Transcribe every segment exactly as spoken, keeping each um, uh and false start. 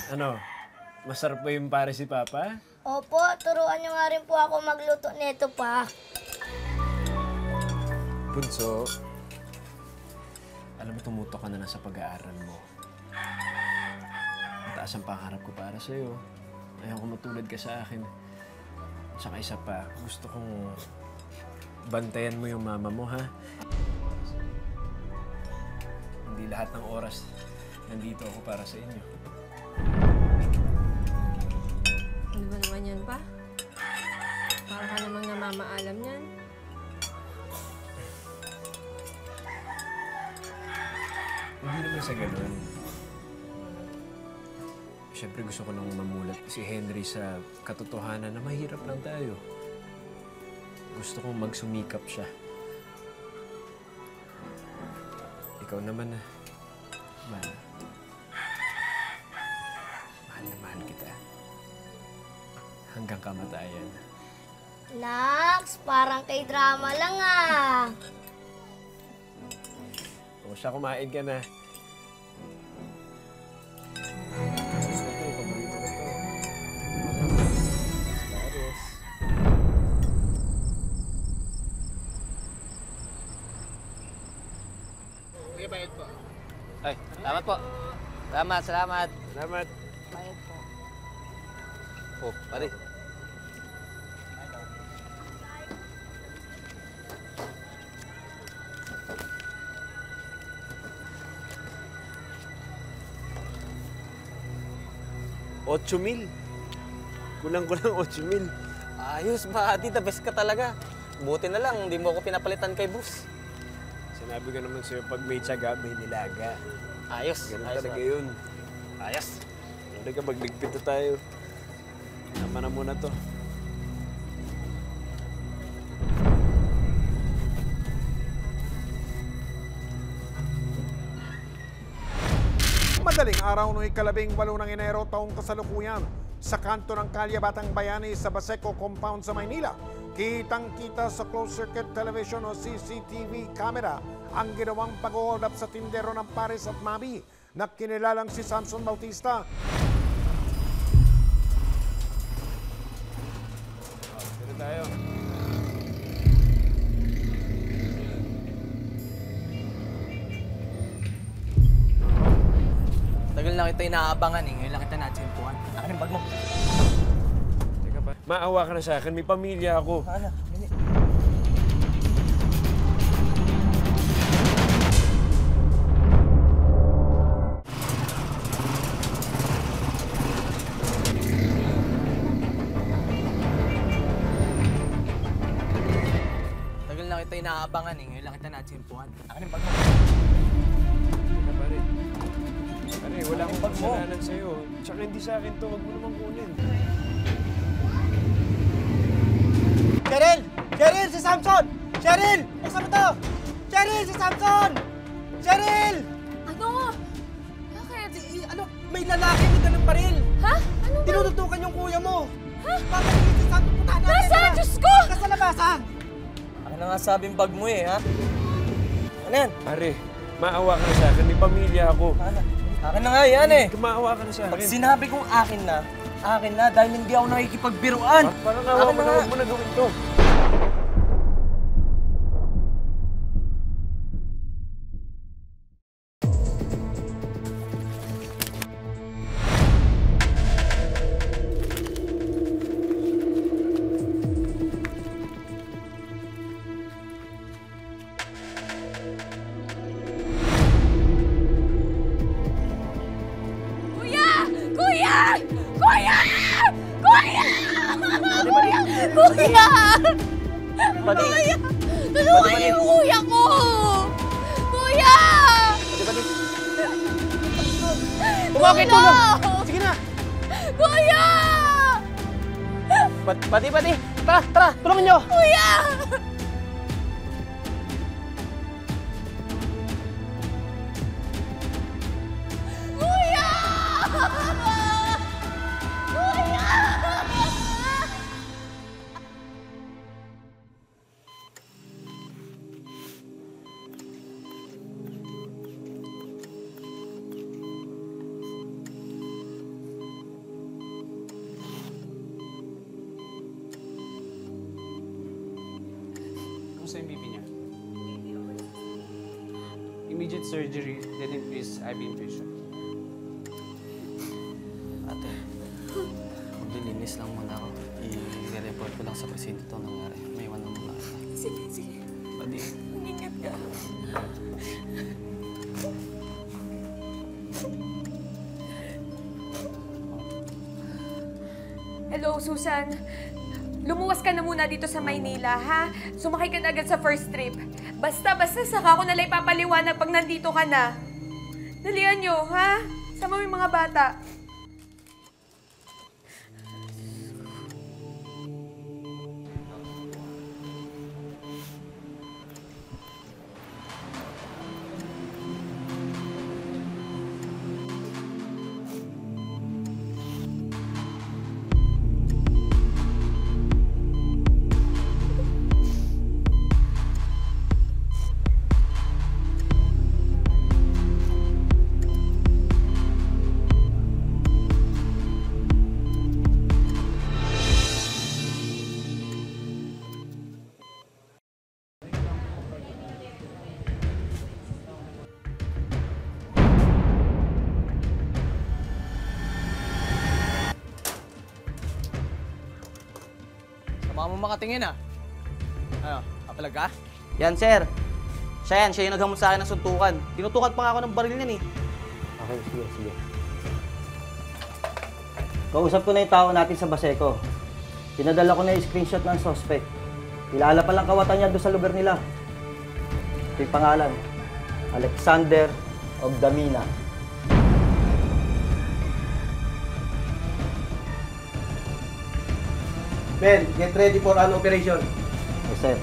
Ano? Masarap ba yung pare si Papa? Opo, turuan niyo nga rin po ako magluto nito pa. Bunso, alam mo, tumuto ka na lang sa pag-aaral mo. Mataas ang pangarap ko para sa'yo. Ayaw ko matulad ka sa akin. Tsaka isa pa, gusto kong bantayan mo yung mama mo, ha? Hindi lahat ng oras nandito ako para sa inyo. Ano ba naman yan pa? Para ka namang namamaalam yan. Hindi naman sa ganun. Siyempre gusto ko nang mamulat si Henry sa katotohanan na mahirap lang tayo. Gusto kong magsumikap siya. Ikaw naman na, mahal. Mahal na mahal kita. Hanggang kamatayan. Nax, parang kay drama lang ah. O siya, kumain ka na. Ay, salamat po. Salamat, salamat. Salamat. Bayad po. Oh, pare. Ocho mil. Kulang-kulang ocho mil. Ayos, Mati. The best ka talaga. Buti na lang, hindi mo ako pinapalitan kay boss. Sinabi ko naman sa'yo, pag may tiyaga, may nilaga. Ayos. Ganun ayos, talaga Mati. yun. Ayos. Talaga, magligpit na tayo. Tama na muna to. Madaling araw noong ikalabing walo ng Enero taong kasalukuyan sa kanto ng Kalye Batang Bayani sa Baseco Compound sa Maynila. Kitang-kita sa closed-circuit television o C C T V camera ang ginawang pag-hold up sa tindero ng Paris at Mabi na kinilalang si Samson Bautista. Dito tayo. Tagal na kita inaabangan eh. Ngayon lang kita natsimpuan. Akin yung bag mo. Teka pa. Maawa ka na sa akin. May pamilya ako. Ano? Mini. Tagal na kita inaabangan eh. Ngayon lang kita natsimpuan. Akin yung bag mo. Teka, pare. Pare, wala akong pagsalanan sa'yo. Tsaka hindi sa akin to. Huwag mo namang kunin. Cheryl! Cheryl, si Samson! Cheryl! Buksan mo to! Cheryl, si Samson! Cheryl! Ano? Bakit? Si, ano, may lalaki may ganun baril! Ha? Ano ba? Tinututukan yung kuya mo! Ha? Bakit hindi si Samson puntahan natin? Nasaan? Diyos ko! Nasa labasan! Akin na nga sabing bag mo eh, ha? Ano yan? Pare, maawa ka na sa akin. May pamilya ako. Ano? Akin na nga yan eh. Maawa ka na sa Pag akin. sinabi kong akin na, akin na dahil hindi ako nakikipagbiruan. Ah, parang awa Akin mo na na, nga. huwag mo na gawin to. Kuya! Kuya! Kuya! Kuya! Kuya! Kuya! Pati, Kuya! Tulungan niyo yung kuya ko! Kuya! Bumaki, tulong! Sige na! Kuya! Pati, pati, pati! Tara, tara! Tulungan niyo! Kuya! Kuya! Kuya! Kamusta yung B P niya? Immediate surgery, then increase I V infusion. Ate, maglilinis lang muna ako. I-report ko lang sa presidente itong nangyari. May iwan lang muna ako. Sige, sige. Pwede. Ingat ka. Hello, Susan. Lumuwas ka na muna dito sa Maynila, ha? Sumakay ka na agad sa first trip. Basta, basta saka ako nalang ipapaliwanag pag nandito ka na. Dalian nyo, ha? Sama mo yung mga bata. Baka mo makatingin ah. Ano, kapalag ka? Yan, sir. Siya yan, siya yung naghamon sa akin ng suntukan. Tinutukan pa nga ako ng baril niyan eh. Okay, sige, sige. Kausap ko na yung tao natin sa Baseco. Pinadala ko na yung screenshot ng suspect. Kilala pa lang kawatan niya doon sa lugar nila. Ito yung pangalan. Alexander Ogdamina. Ben, get ready for an operation. Yes, sir.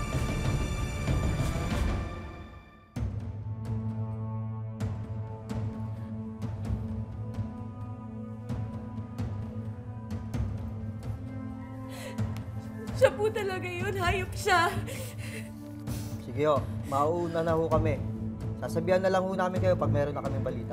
Siya po talaga yun. Hayop siya. Sige ho, mauuna na ho kami. Sasabihan na lang ho namin kayo pag meron na kaming balita.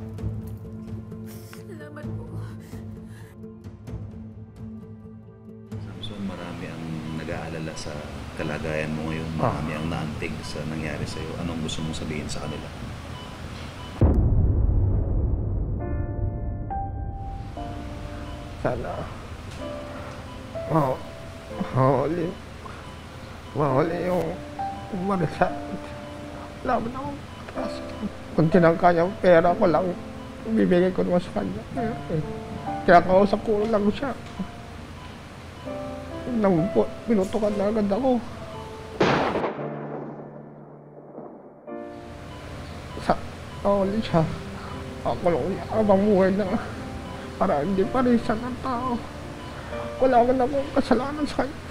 Salamat po. Samson, marami ang nag-aalala sa kalagayan mo ngayon. Marami ang naantig sa nangyari sa'yo. Anong gusto mong sabihin sa kanila? Sana ma mahuli mahuli yung umarasa. Wala mo na akong pataas. Kung tinangka niya ang pera ko lang, bibigay ko naman sa kanya. Eh, kaya kausap ko lang siya. Nang po, pinutukan na agad ako. Sa mahuli siya. Ako lang niya habang buhay na. Para hindi pa rin siya ng tao. Wala man akong kasalanan sa kanya.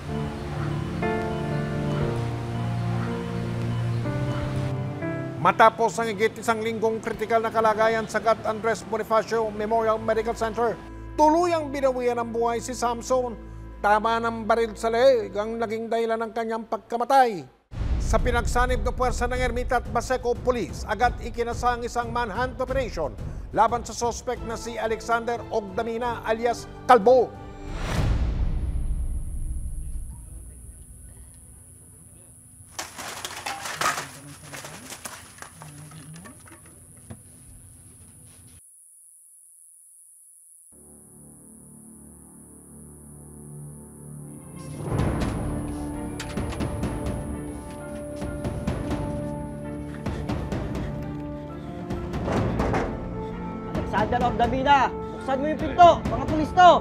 Matapos ang higit isang linggong kritikal na kalagayan sa Gat Andres Bonifacio Memorial Medical Center, tuluyang binawian ng buhay si Samson. Tama ng baril sa leeg ang naging dahilan ng kanyang pagkamatay. Sa pinagsanib ng puwersa ng Ermita at Baseco Police, agad ikinasang isang manhunt operation laban sa suspect na si Alexander Ogdamina alias Kalbo. Alexander Ogdamina! Buksan mo yung pinto! Mga pulis to!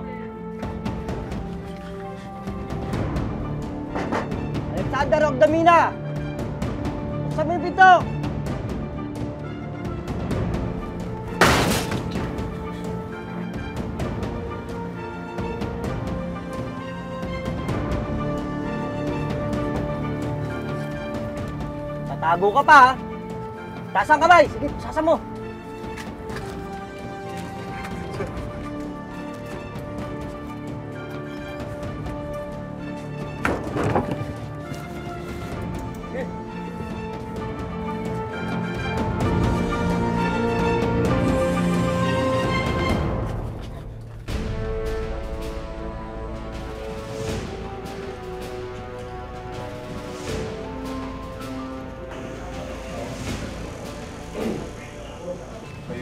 Alexander Ogdamina! Buksan mo yung pinto! Tatago ka pa ha! Taas ang kamay! Sige, sasa mo!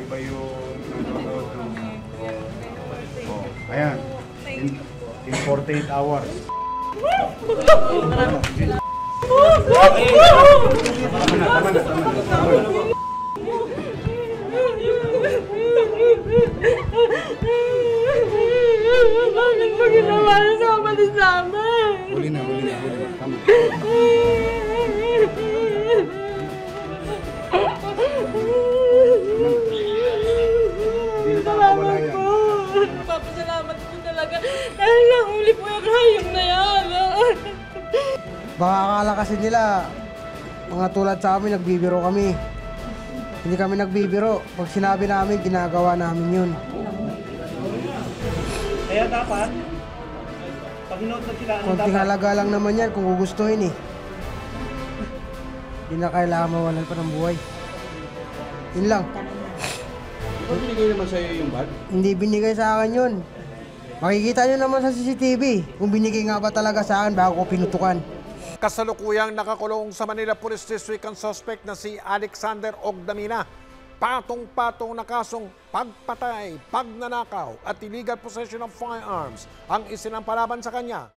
iba yung nanonood ng... Oh, ayan. In, in forty-eight hours. Tama na, tama na, tama na, tama na. Bakit mo ginawa na sa kapatid namin? Huli na, huli na, huli na. Tama. Salamat po. Papasalamat po talaga. Dahil nahuli po yung hayop na yan. Baka akala kasi nila, mga tulad sa amin, nagbibiro kami. Hindi kami nagbibiro. Pag sinabi namin, ginagawa namin yun. Kaya dapat, pag hinood na sila, ano Konting dapat? halaga lang naman yan kung gugustuhin eh. Hindi na kailangan mawalan pa ng buhay. Yun lang. Di ba binigay naman sa'yo yung bag? Hindi binigay sa akin yun. Makikita nyo naman sa C C T V kung binigay nga ba talaga sa akin bago ko pinutukan. Kasalukuyang nakakulong sa Manila Police District ang suspect na si Alexander Ogdamina. Patong-patong na kasong pagpatay, pagnanakaw at illegal possession of firearms ang isinampalaban sa kanya.